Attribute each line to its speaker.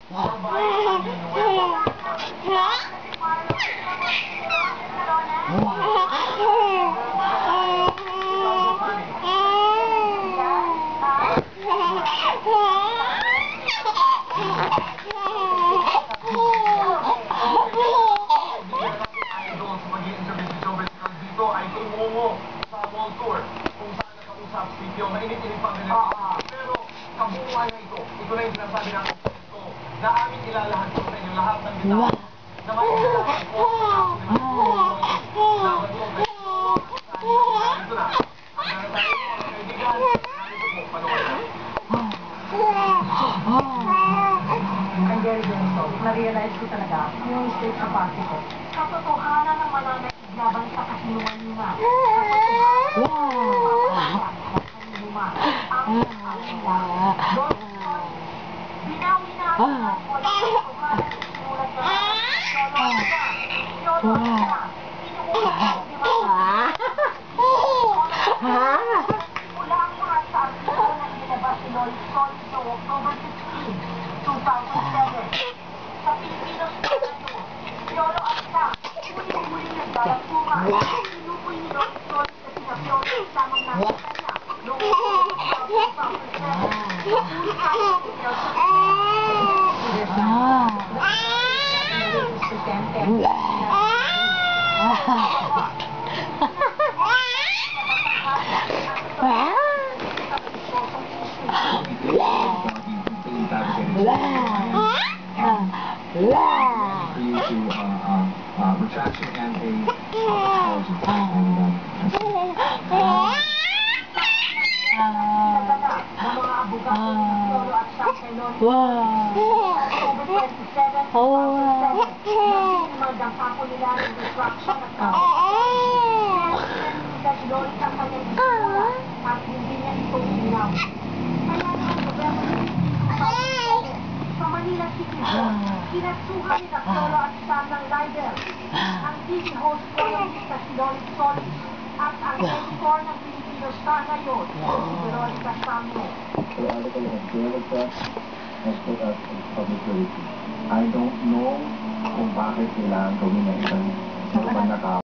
Speaker 1: ay tumungo sa mall tour kung saan nakausap si Pio. Mainit-init pang ganyan. Pero kabuuan na ito na yung sinasabi ng ko na aming ilalahad ko sa inyo lahat ng bitaw na maiilahan ko na matulog kayo ito na. Hanggang tayo mga kaibigan, narito po, panoorin.
Speaker 2: I'm very so. Na-realize ko talaga yung state of party ko. Katotohanan ng mananaiglaban sa kasinungalingan. Binawi na ang wala katotohanan ng sinulat na mula ang lahat sa artiko na inilabas si Lois Collins noong October 16, 2007. Sa Pilipinas na ito, Piolo at Sam, huling-huling nagdalasungan. Sinukoy ni Lois Collins na sina Piolo at Sam ang nakita niya noong October 2007. Huli tayo ng Piolo sa
Speaker 1: Retraction and
Speaker 2: sa Manila City Hall, kinasuhan ni Piolo at Sam ng libel. Ang TV host columnist na si Lois Collins at ang editor ng Filipino Star ngayon, si Veronica Samno.
Speaker 3: The article of Piolo has put us in public relations. I don't know kung bakit kailangan gawin na isang